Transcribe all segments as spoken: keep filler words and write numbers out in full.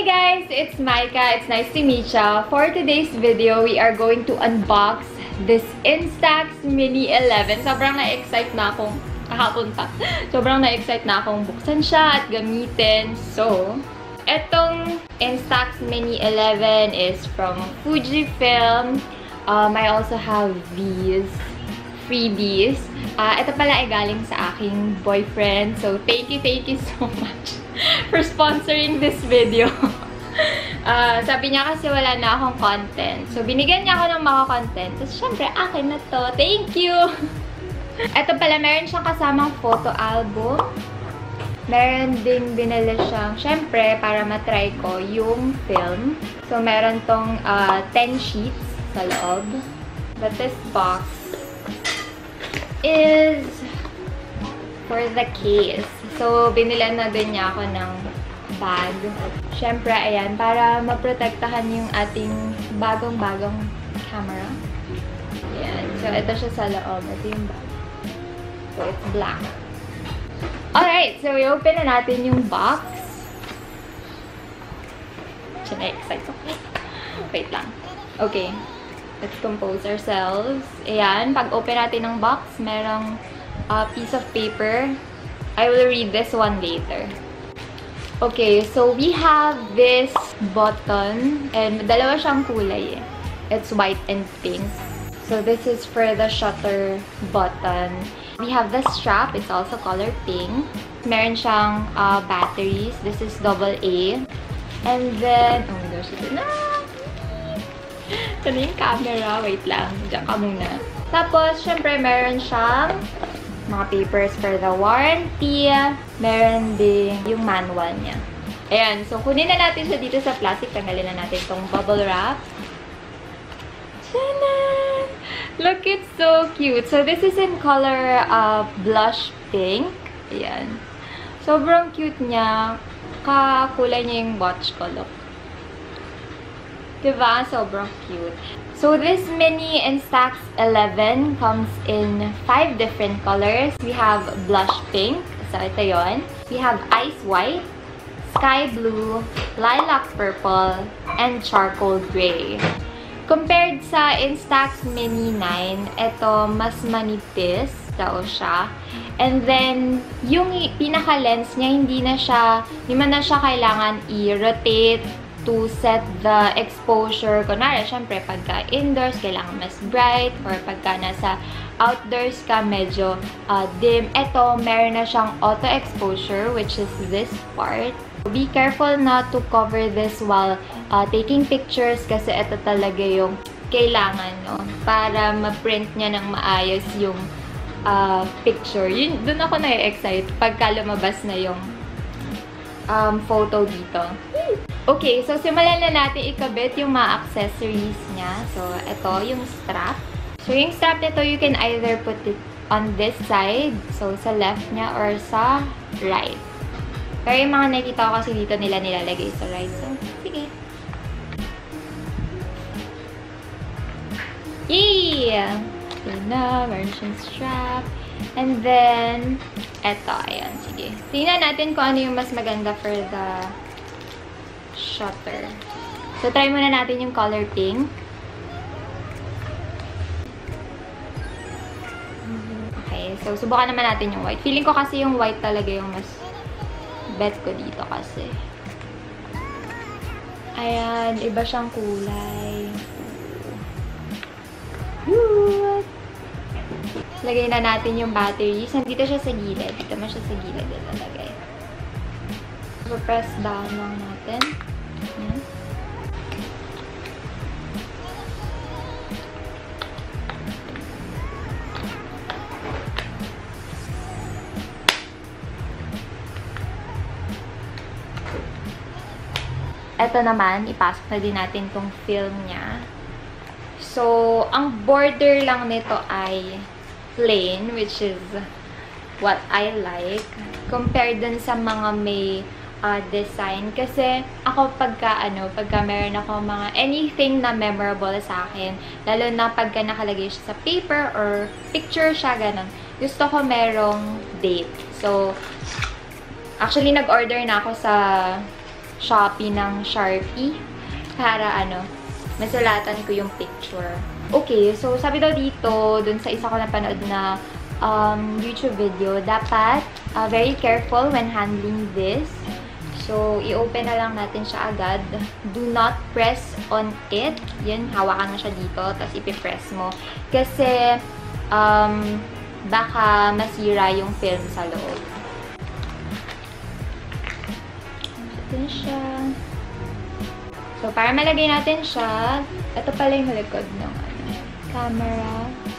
Hey guys! It's Micah. It's nice to meet ya. For today's video, we are going to unbox this Instax Mini eleven. Sobrang na-excite na akong kahapon pa. Sobrang na-excite na akong buksan siya at gamitin. So, etong Instax Mini eleven is from Fujifilm. Um, I also have these freebies. Uh, ito pala ay galing sa aking boyfriend. So, thank you, thank you so much for sponsoring this video. uh, sabi niya kasi wala na akong content. So, binigyan niya ako ng mga content. So, syempre, akin na to. Thank you! Ito pala, meron siyang kasamang photo album. Meron ding binili siyang, syempre, para matry ko yung film. So, meron tong uh, ten sheets sa loob. But this box is for the case. So, binilan na din niya ako ng bag. Siyempre, ayan, para maprotektahan yung ating bagong-bagong camera. Ayan. So, ito siya sa loob. Ito yung bag. So, it's black. Alright, so i-open na natin yung box. Siya na-excite ako. Wait lang. Okay. Let's compose ourselves. Ayan, pag-open natin ng box, merong uh, piece of paper. I will read this one later. Okay, so we have this button, and dalawa siyang kulay eh. It's white and pink. So this is for the shutter button. We have the strap, it's also color pink. Meron siyang uh, batteries. This is double A. And then, oh my gosh, ito na! Ito na yung camera. Wait lang, diyan ka muna. Tapos, syempre, meron siyang mga papers for the warranty. Meron din yung manual niya. Ayan. So, kunin na natin siya dito sa plastic. Tanggalin na natin itong bubble wrap. Tanan! Look, it's so cute. So, this is in color uh, blush pink. Ayan. Sobrang cute niya. Kakulay niya yung watch ko. Look. Diba? Sobrang cute. So, this Mini Instax eleven comes in five different colors. We have blush pink. So, ito yun. We have ice white, sky blue, lilac purple, and charcoal gray. Compared sa Instax Mini nine, ito mas manipis daw siya. And then, yung pinaka-lens niya, hindi na siya, hindi man na siya kailangan i-rotate to set the exposure. Kunwari, syempre, pagka indoors, kailangan mas bright. Or pagka nasa outdoors ka, medyo uh, dim. Ito, meron na siyang auto exposure, which is this part. Be careful not to cover this while uh, taking pictures kasi ito talaga yung kailangan, no? Para ma-print niya ng maayos yung uh, picture. Yun, dun ako na-excite pagka lumabas na yung um, photo dito. Okay, so simulan na natin ikabit yung mga accessories niya. So, ito yung strap. So, yung strap nito, you can either put it on this side, so sa left niya, or sa right. Pero yung mga nakikita ko kasi dito nila nilalagay sa right. So, sige. Yay! Yun na, meron siyang strap. And then, eto, ayan, sige. Tingnan natin kung ano yung mas maganda for the shutter. So, try muna natin yung color pink. Okay, so, subukan naman natin yung white. Feeling ko kasi yung white talaga yung mas bet ko dito kasi. Ayan, iba siyang kulay. Woo! Lagay na natin yung batteries. Nandito siya sa gilid. Dito man siya sa gilid. Ito lagay. So, press down lang natin. Ayan. Ito naman, ipasok na din natin tong film niya. So, ang border lang nito ay plain, which is what I like. Compared dun sa mga may uh, design. Kasi ako pagka, ano, pagka meron ako mga anything na memorable sa akin, lalo na pagka nakalagay siya sa paper or picture siya, ganun. Gusto ko merong date. So, actually, nag-order na ako sa Shopee ng Sharpie para ano, masulatan ko yung picture. Okay, so sabi daw dito, dun sa isa ko napanood na um, YouTube video, dapat uh, very careful when handling this. So, i-open na lang natin siya agad. Do not press on it. Yan, hawakan mo siya dito, tapos ipipress mo. Kasi, um, baka masira yung film sa loob. Ito siya. So, para malagay natin siya, ito pala yung likod ng ano, camera.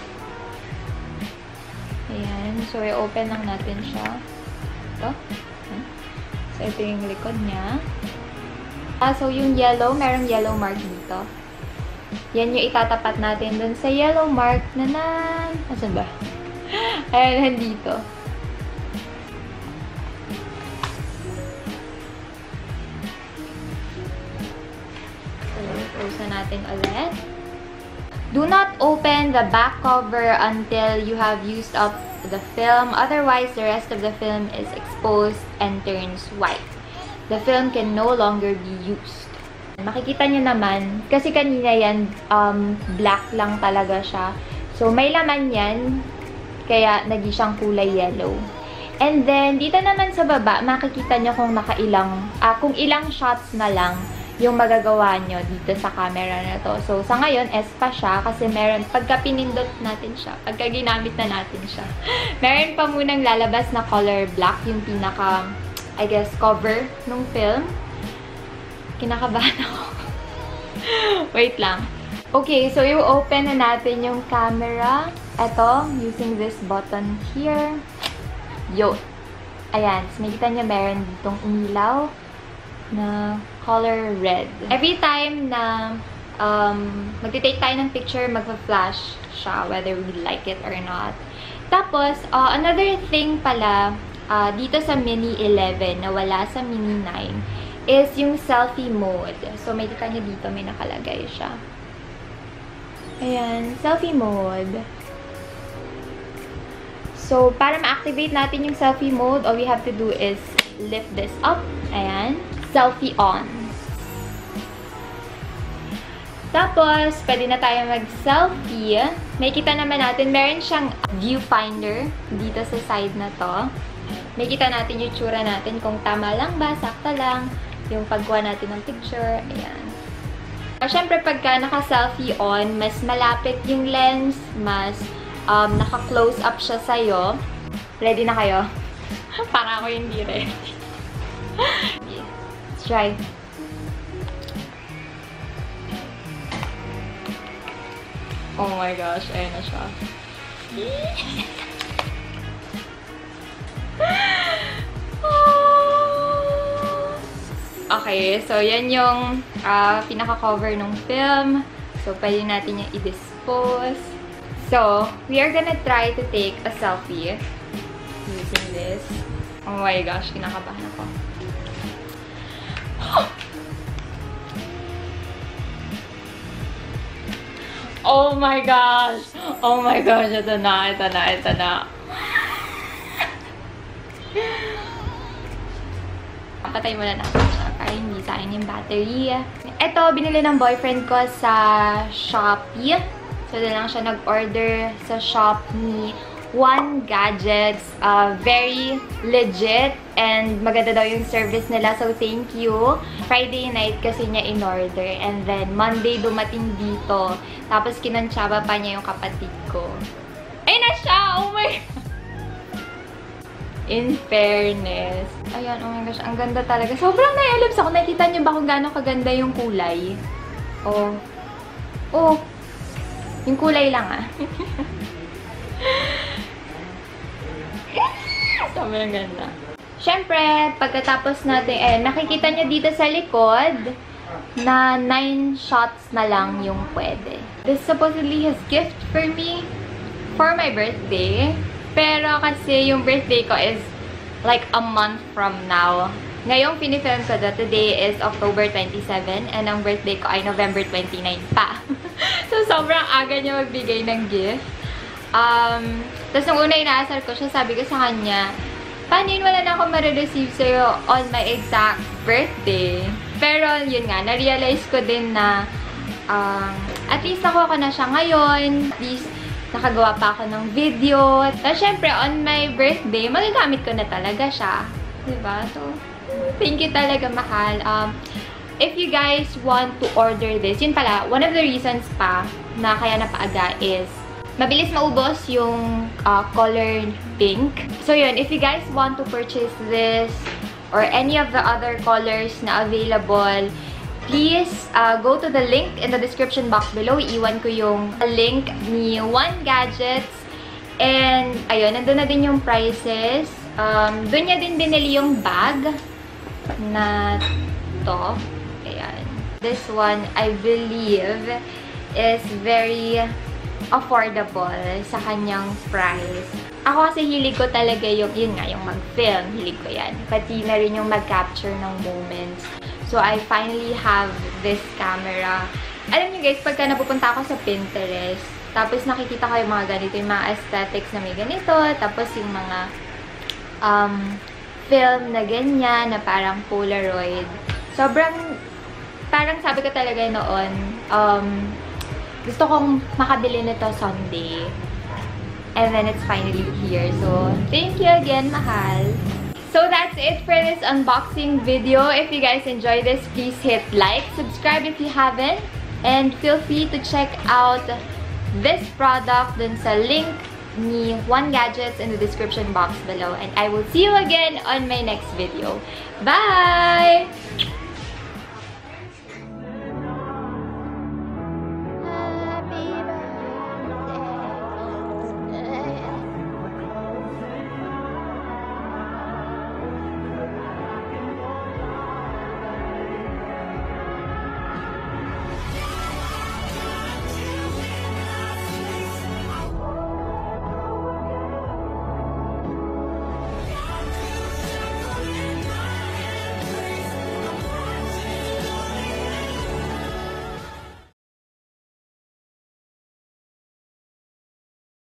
Ayan. So, i-open lang natin siya. Ito. So, ito yung likod niya. Ah, so, yung yellow, merong yellow mark dito. Yan yung itatapat natin dun sa yellow mark na na... Asan ba? Ayan, dito. So, close na natin ulit. Do not open the back cover until you have used up the film. Otherwise, the rest of the film is exposed and turns white. The film can no longer be used. Makikita nyo naman, kasi kanina yan, um, black lang talaga siya. So, may laman yan, kaya naging siyang kulay yellow. And then, dito naman sa baba, makikita nyo kung nakailang, ah, kung ilang shots na lang yung magagawa nyo dito sa camera na to. So, sa ngayon, S pa siya kasi meron, pagka pinindot natin siya, pagka ginamit na natin siya, meron pa munang lalabas na color black, yung pinaka, I guess, cover ng film. Kinakabahan ako. Wait lang. Okay, so yung open na natin yung camera. Ito, using this button here. Yo. Ayan, so makikita nyo meron ditong umilaw na color red. Every time na um, magti-take tayo ng picture, magpa-flash siya, whether we like it or not. Tapos, uh, another thing pala, uh, dito sa Mini eleven, na wala sa Mini nine, is yung selfie mode. So, may kita nyo dito, may nakalagay siya. Ayan, selfie mode. So, para ma-activate natin yung selfie mode, all we have to do is lift this up. Ayan. Selfie on. Tapos, pwede na tayo mag-selfie. May kita naman natin, meron siyang viewfinder dito sa side na to. May kita natin yung tsura natin kung tama lang ba, sakta lang, yung pagkuha natin ng picture. Ayan. Siyempre, pagka naka-selfie on, mas malapit yung lens, mas um, naka-close up siya sa'yo. Ready na kayo? Para ako hindi ready. Let's try. Oh my gosh, ayun na siya. Okay, so yan yung uh, pinaka-cover ng film. So, pwede natin yung i-dispose. So, we are gonna try to take a selfie using this. Oh my gosh, kinakabahan ako. Oh my gosh! Oh my gosh, ito na, ito na, ito na. Patay muna natin siya para hindi sayang yung battery. Ito, binili ng boyfriend ko sa Shopee. So, doon lang siya nag-order sa shop ni One Gadgets. Uh, very legit and maganda daw yung service nila. So, thank you. Friday night kasi niya in-order. And then, Monday dumating dito. Tapos, kinantsaba pa niya yung kapatid ko. Ayun na siya! Oh my God! In fairness. Ayan, oh my gosh. Ang ganda talaga. Sobrang nai-alibs ako. Nakita niyo ba kung gaano kaganda yung kulay? Oh. Oh. Yung kulay lang, ah. Sobrang ganda. Siyempre, pagkatapos natin, eh, nakikita niyo dito sa likod na nine shots na lang yung pwede. This is supposedly his gift for me for my birthday. Pero kasi yung birthday ko is like a month from now. Ngayong pinifilm ko na, today is October twenty-seven and ang birthday ko ay November twenty-nine pa. So, sobrang aga niya magbigay ng gift. Um, Tapos nung una inaasar ko siya, sabi ko sa kanya, paano yun, wala na akong marireceive sa'yo on my exact birthday. Pero, yun nga, na-realize ko din na um, at least nakuha ko na siya ngayon. At least, nakagawa pa ako ng video. At syempre, on my birthday, magagamit ko na talaga siya. Diba? So, thank you talaga, mahal. Um, if you guys want to order this, yun pala, one of the reasons pa na kaya napaaga is mabilis maubos yung uh, color pink. So yun, if you guys want to purchase this or any of the other colors na available, please uh, go to the link in the description box below. Iwan ko yung link ni One Gadgets. And ayun, nandun na din yung prices. Um, doon niya din binili yung bag na to. Ayan. This one, I believe, is very affordable sa kanyang price. Ako kasi hilig ko talaga yung, yun nga, yung mag-film. Hilig ko yan. Pati na rin yung mag-capture ng moments. So, I finally have this camera. Alam niyo guys, pagka napupunta ako sa Pinterest, tapos nakikita ko yung mga ganito, yung mga aesthetics na may ganito, tapos yung mga um, film na ganyan, na parang Polaroid. Sobrang, parang sabi ko talaga noon, um, gusto kong makabili nito someday. And then it's finally here. So, thank you again, mahal. So, that's it for this unboxing video. If you guys enjoyed this, please hit like, subscribe if you haven't, and feel free to check out this product dun sa link ni One Gadgets in the description box below. And I will see you again on my next video. Bye!